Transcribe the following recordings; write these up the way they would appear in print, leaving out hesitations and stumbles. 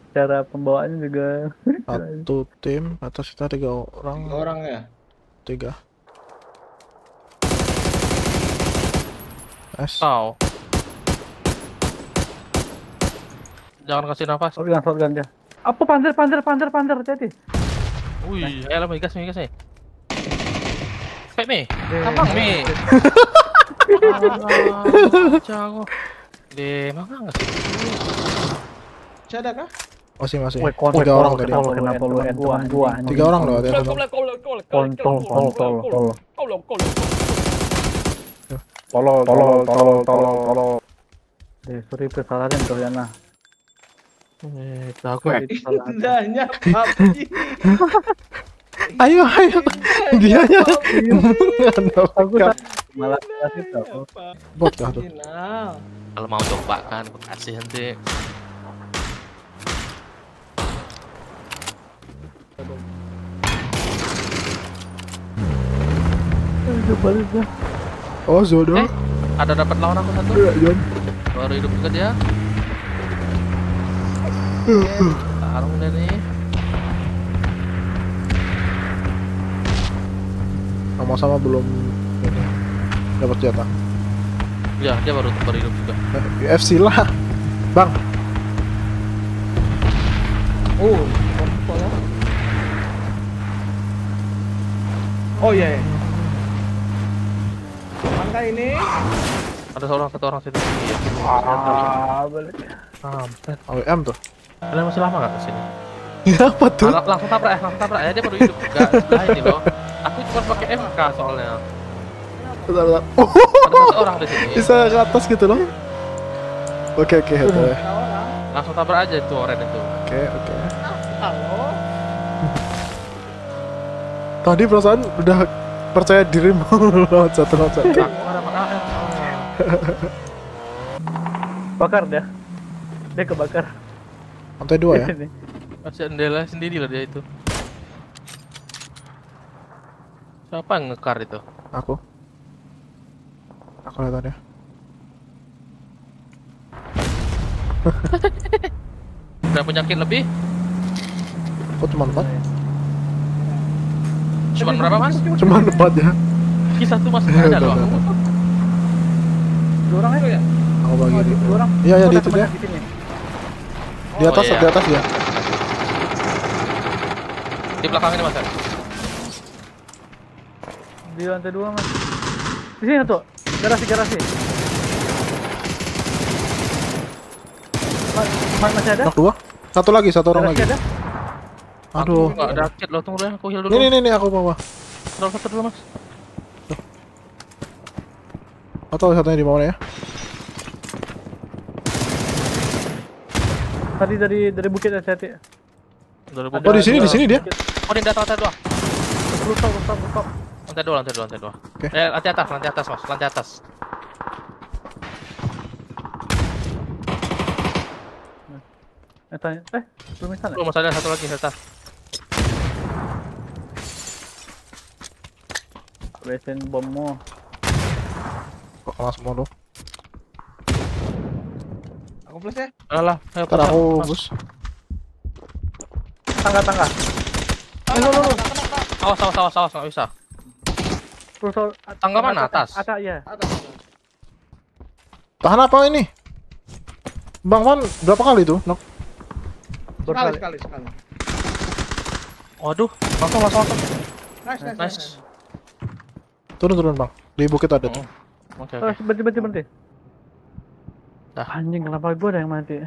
Cara pembawaannya juga. Satu tim atas kita 3 orang. 3 orang ya. 3. S. Kau. Jangan kasih nafas. Shotgun dia. Apa panzer, hati-hati. Wih, ayolah migas nih. Pek nih. Kapang nih. Jangan. Deh, mana nggak sih? Masih ada kah? Masih. Woi, 3 orang tadi. Kenapa lu end teman gua? 3 orang loh ada. Tolol. Sorry kesalahan Doriana. Aku. Indahnya PUBG. Ayo. Dianya. Aku malah kasih tahu. Bot kah tuh? Final. Kalau mau coba kan, aku kasih nanti. Oh, Zodo. Ada dapat lawan aku satu. Iya, Jon. Baru hidup juga dia. Tarung deh nih. Sama-sama belum ini dapat jatah. Ya, dia baru hidup juga. UFC lah. Bang. Oh, oh iya. Mangga ini. Ada satu orang situ. Iya. Balik. AWM tuh. Kalian masih lama nggak kesini? Ya apa tuh? Langsung tabrak ya. Dia baru hidup juga. Sebelah ini loh. Aku cuma pakai MK soalnya. Bentar. Ada satu orang di sini. Bisa ke atas gitu loh. Oke, heto ya. Langsung tabrak aja itu orang itu. Oke. Halo. Tadi perasaan udah percaya diri mau lawan satu. Aku ada pakai AM soalnya. Bakar dia. Dia kebakar. Lantai 2 ya. Masih jendela sendiri lah dia itu. Siapa yang ngekar itu? Aku lihat ya. Udah penyakit lebih? Kok cuma 4? Cuman berapa mas? Cuma 4 ya. Kisah tuh masih ada loh. 2 orang itu ya? Aku bagi di 2 orang. Iya di itu dia. Di atas iya. Di atas ya. Di belakang ini mas. Di lantai 2 mas. Di sini tuh. Garasi. Masih ada? Nok 2. Satu lagi, satu orang lagi. Garasi ada? Aduh. Aku nggak ada kit loh, tunggu deh, aku heal dulu. Ini aku bawa. Satu dulu mas. Atau satunya di mana ya? Tadi dari bukit hati-hati. Oh di sini dia. Oh di lantai 2. Rooftop. Lantai 2. Oke. Lantai atas mas, lantai atas. Belum instan ya? Belum, masih ada satu lagi atas. Besin bommu. Kok kalah semua loh. Aku flash ya. Alah, ayo Ntar aku Mas. bus. Tangga. Lu. Awas, nggak bisa. Rooftop. Tangga mana? Atas? Atas ya. Atas. Tahan apa ini? Bang Van berapa kali tuh? Nok. Sekali. Waduh, langsung. Nice. Turun Bang. Di bukit ada tuh. Oke. Berhenti. Dah. Anjing, kenapa gua ada yang mati?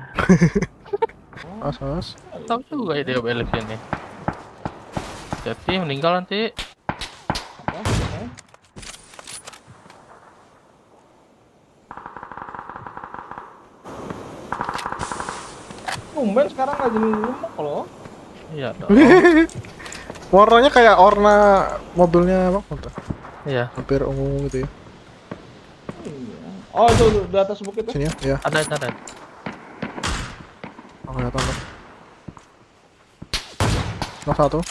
As. Tahu juga ya dia belok ini. Jadi meninggal nanti. Tumben sekarang nggak jadi rumah loh. Iya dong. Warnanya kayak warna mobilnya Bang. Iya. Hampir ungu gitu ya. Oh itu di atas bukit tuh. Sini ya. Ada. Aku lihat Bang. Nok 1.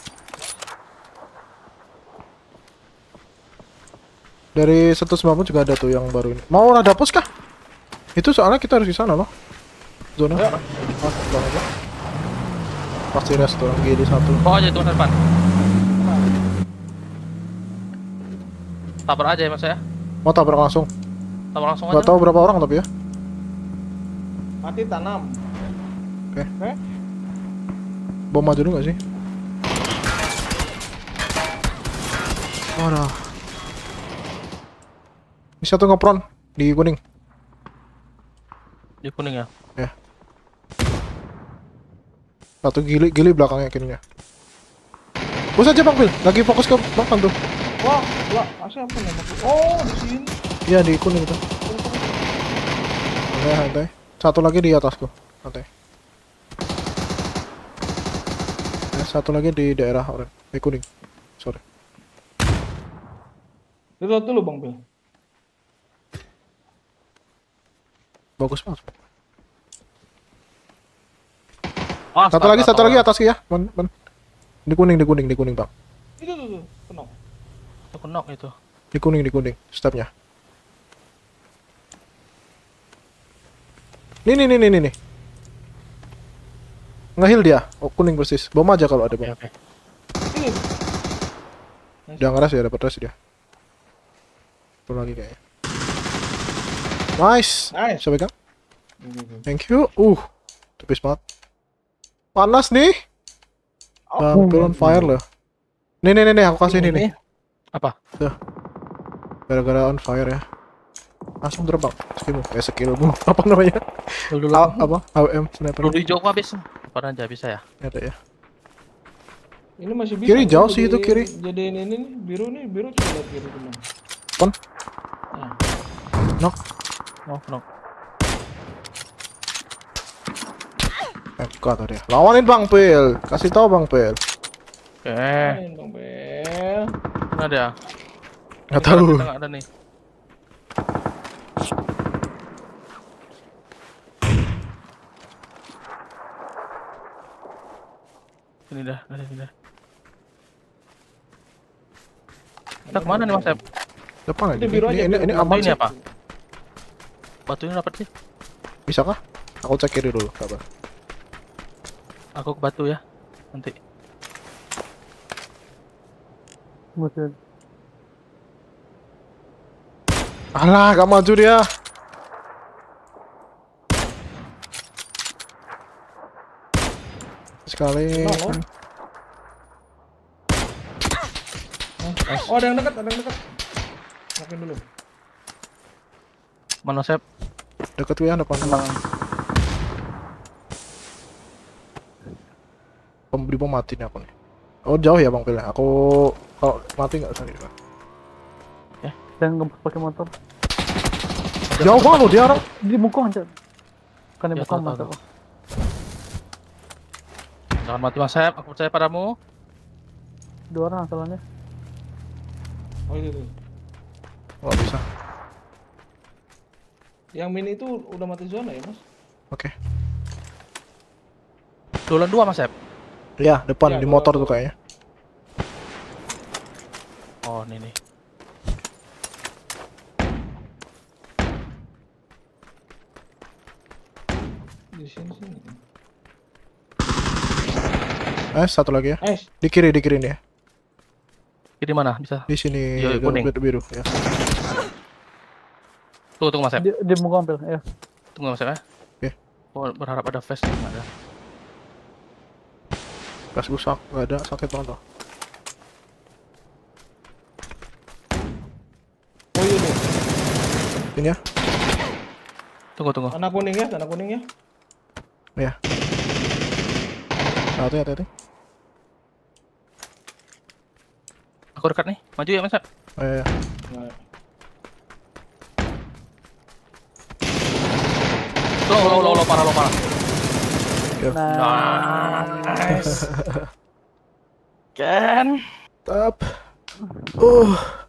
Dari 190 juga ada tuh yang baru ini. Mau ada pos kah? Itu soalnya kita harus di sana loh. Zona. Ya. Bang aja. Pasti rest tuh, GD 1. Bawa aja itu Mas Irfan. Tabrak aja ya Mas ya. Mau tabrak langsung. Tabrak langsung Gak aja. tahu berapa orang tapi ya. Mati tanam. Oke. Oke. Bom maju dulu gak sih? Waduh. Ini satu ngepron di kuning. Di kuning ya. Satu gili belakangnya kirinya. Push aja Bang Pil, lagi fokus ke belakang tuh. Wah, lah, asal apa nembak? Oh, di sini. Iya di kuning itu. Santai. Satu lagi di atasku. Santai. Satu lagi di daerah orange. Kuning. Sorry. Reload dulu Bang Pil. Bagus banget. Oh, Satu lagi atas ya. Man. Di kuning Bang. Itu tuh, penuh. Itu kenok itu. Di kuning. Stepnya. Nih. Nge-heal dia. Oh, kuning persis. Bom aja kalau ada bom. Oke. Ini. Dia ngeres ya, dapat res dia. Satu lagi kayaknya. Nice. Bisa pegang. Thank you. Tipis banget. Panas nih. Bang, on fire loh. Nih, aku kasih ini nih. Apa? Tuh. Gara-gara on fire ya. Langsung terbang. Skillmu. Apa namanya? Dulu. Apa? AWM sniper. Dulu hijau habis. Apa aja bisa ya? Ada ya. Ini masih bisa. Kiri jauh sih itu kiri. Jadi ini nih, biru coba lihat kiri teman. Pon. Nah. Knock. Oh, kenok. Kata dia. Lawanin Bang Pil. Kasih tahu Bang Pil. Oke. Main Bang Pil. Mana dia? Enggak tahu. Tengah ada nih. Ini dah. Kita kemana nih Mas Ep? Depan aja. Ini biru aja, Ini biru. aman Ini sih. apa? Batu ini dapat sih. Bisa kah? Aku cek kiri dulu, kabar. Aku ke batu ya. Nanti. Betul. Alah, gak maju dia. Sekali. Oh, ada yang dekat. Makin dulu. Mana Sep? Deket gue ya depan. Di bom mati nih aku nih. Oh jauh ya Bang Pil. Aku kalau mati nggak usah gitu. Dan ngebut pakai motor. Jauh banget loh dia orang. Di Mukong aja. Bukan di Ya, Mukong tahu, mantap. tahu. Jangan mati Mas Sep, aku percaya padamu. 2 orang asalnya. Oh itu. Nggak bisa. Yang mini itu udah mati zona ya Mas? Oke. Dolan 2 Mas Sep. Ya depan Ya, di motor tuh kayaknya. Oh, ini nih. Di sini. Satu lagi ya. Nice. Di kiri nih ya. Di mana? Bisa. Di sini Iya, kuning. biru ya. Tunggu Mas Sep. Di Mukong Pil, ya. Tunggu Mas Sep ya. Oke. Oh, berharap ada flash enggak ada. Gas rusak, nggak ada, sakit banget loh. Oh iya nih. Ini ya. Tunggu. Tanah kuning ya. Ya. Hati-hati. Aku dekat nih. Maju ya Mas Sep. Ya. Nah. Lo parah. Nice. Kan. Tap.